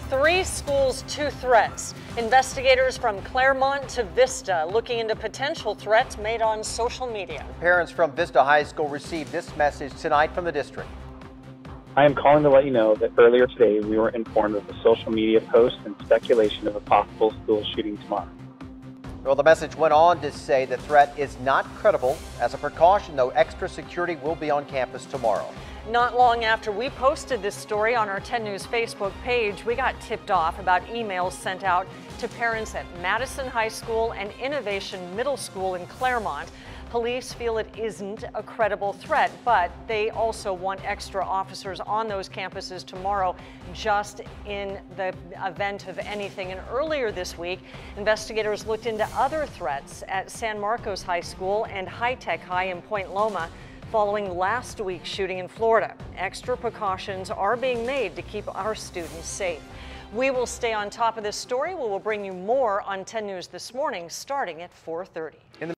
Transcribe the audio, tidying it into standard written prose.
3 schools, 2 threats. Investigators from Claremont to Vista looking into potential threats made on social media. Parents from Vista High School received this message tonight from the district. I am calling to let you know that earlier today we were informed of a social media post and speculation of a possible school shooting tomorrow. Well, the message went on to say the threat is not credible. As a precaution, though, extra security will be on campus tomorrow. Not long after we posted this story on our 10 News Facebook page, we got tipped off about emails sent out to parents at Madison High School and Innovation Middle School in Claremont. Police feel it isn't a credible threat, but they also want extra officers on those campuses tomorrow just in the event of anything. And earlier this week, investigators looked into other threats at San Marcos High School and High Tech High in Point Loma following last week's shooting in Florida. Extra precautions are being made to keep our students safe. We will stay on top of this story. We will bring you more on 10 News this morning starting at 4:30.